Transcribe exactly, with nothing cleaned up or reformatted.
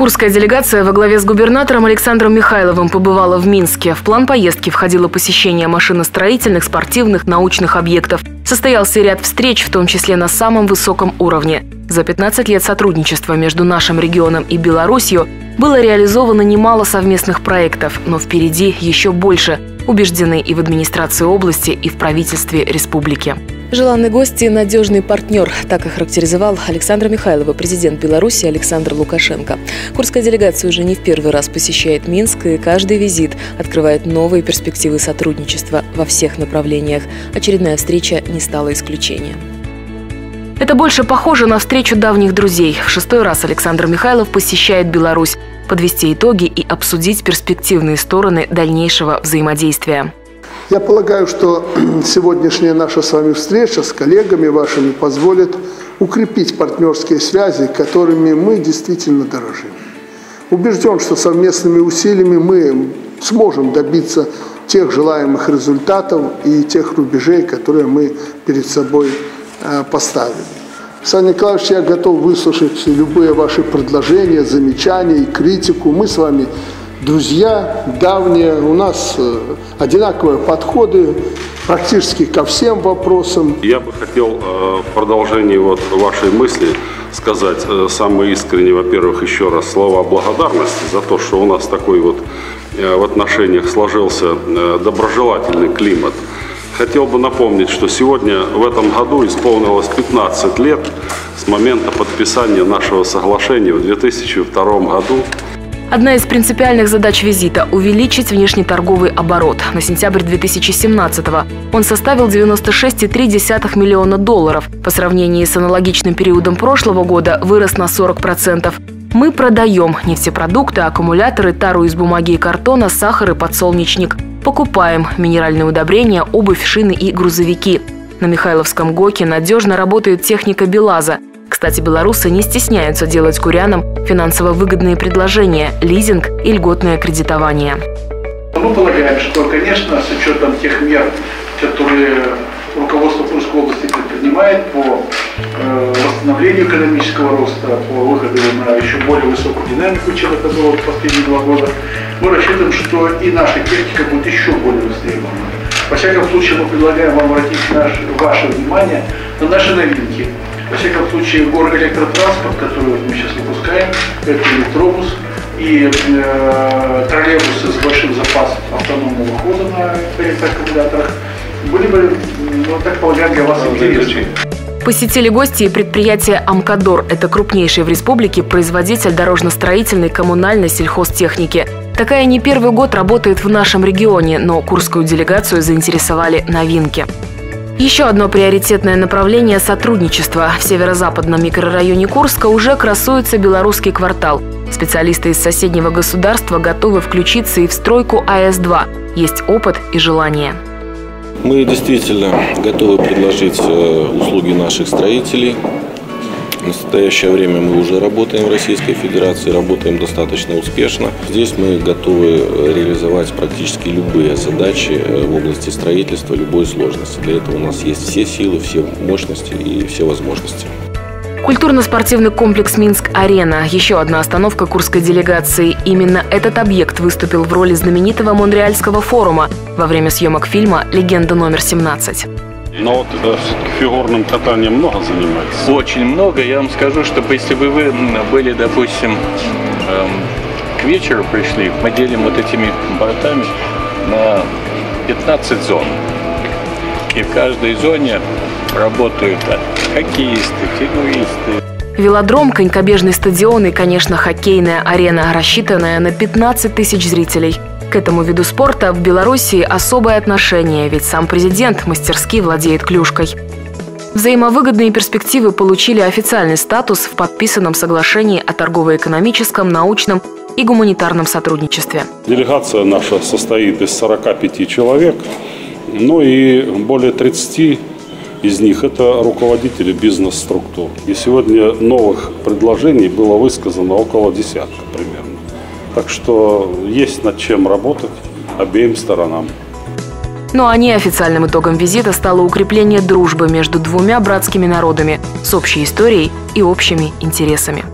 Курская делегация во главе с губернатором Александром Михайловым побывала в Минске. В план поездки входило посещение машиностроительных, спортивных, научных объектов. Состоялся ряд встреч, в том числе на самом высоком уровне. За пятнадцать лет сотрудничества между нашим регионом и Беларусью было реализовано немало совместных проектов, но впереди еще больше, убеждены и в администрации области, и в правительстве республики. Желанный гость и надежный партнер – так охарактеризовал Александра Михайлова президент Беларуси Александр Лукашенко. Курская делегация уже не в первый раз посещает Минск, и каждый визит открывает новые перспективы сотрудничества во всех направлениях. Очередная встреча не стала исключением. Это больше похоже на встречу давних друзей. В шестой раз Александр Михайлов посещает Беларусь, подвести итоги и обсудить перспективные стороны дальнейшего взаимодействия. Я полагаю, что сегодняшняя наша с вами встреча с коллегами вашими позволит укрепить партнерские связи, которыми мы действительно дорожим. Убежден, что совместными усилиями мы сможем добиться тех желаемых результатов и тех рубежей, которые мы перед собой поставили. Александр Николаевич, я готов выслушать любые ваши предложения, замечания и критику. Мы с вами друзья давние, у нас одинаковые подходы практически ко всем вопросам. Я бы хотел в продолжении вот вашей мысли сказать самое искреннее, во-первых, еще раз слова благодарности за то, что у нас такой вот в отношениях сложился доброжелательный климат. Хотел бы напомнить, что сегодня в этом году исполнилось пятнадцать лет с момента подписания нашего соглашения в две тысячи втором году. Одна из принципиальных задач визита – увеличить внешнеторговый оборот. На сентябрь две тысячи семнадцатого он составил девяносто шесть целых три десятых миллиона долларов. По сравнению с аналогичным периодом прошлого года вырос на сорок процентов. Мы продаем нефтепродукты, аккумуляторы, тару из бумаги и картона, сахар и подсолнечник. Покупаем минеральные удобрения, обувь, шины и грузовики. На Михайловском ГОКе надежно работает техника БелАЗа. Кстати, белорусы не стесняются делать курянам финансово выгодные предложения, лизинг и льготное кредитование. Мы полагаем, что, конечно, с учетом тех мер, которые руководство Курской области предпринимает по э, восстановлению экономического роста, по выходу на еще более высокую динамику, чем это было в последние два года, мы рассчитываем, что и наша техника будет еще более востребована. Во всяком случае, мы предлагаем вам обратить наш, ваше внимание на наши новинки. Во всяком случае, горэлектротранспорт, который мы сейчас выпускаем, это электробус и э, троллейбусы с большим запасом автономного хода на электроаккумуляторах, были бы, ну, так полагаю, для вас интересны. Посетили гости и предприятие «Амкадор». Это крупнейший в республике производитель дорожно-строительной, коммунальной, сельхозтехники. Такая не первый год работает в нашем регионе, но курскую делегацию заинтересовали новинки. Еще одно приоритетное направление – сотрудничество. В северо-западном микрорайоне Курска уже красуется белорусский квартал. Специалисты из соседнего государства готовы включиться и в стройку А Эс два. Есть опыт и желание. Мы действительно готовы предложить услуги наших строителей. В настоящее время мы уже работаем в Российской Федерации, работаем достаточно успешно. Здесь мы готовы реализовать практически любые задачи в области строительства, любой сложности. Для этого у нас есть все силы, все мощности и все возможности. Культурно-спортивный комплекс «Минск-Арена» – еще одна остановка курской делегации. Именно этот объект выступил в роли знаменитого Монреальского форума во время съемок фильма «Легенда номер семнадцать». Но вот э, фигурным катанием много занимаетесь? Очень много. Я вам скажу, что если бы вы были, допустим, эм, к вечеру пришли, мы делим вот этими бортами на пятнадцать зон. И в каждой зоне работают хоккеисты, фигуристы. Велодром, конькобежный стадион и, конечно, хоккейная арена, рассчитанная на пятнадцать тысяч зрителей. К этому виду спорта в Беларуси особое отношение, ведь сам президент мастерски владеет клюшкой. Взаимовыгодные перспективы получили официальный статус в подписанном соглашении о торгово-экономическом, научном и гуманитарном сотрудничестве. Делегация наша состоит из сорока пяти человек, ну и более тридцати из них это руководители бизнес-структур. И сегодня новых предложений было высказано около десятка примерно. Так что есть над чем работать обеим сторонам. Ну а неофициальным итогом визита стало укрепление дружбы между двумя братскими народами с общей историей и общими интересами.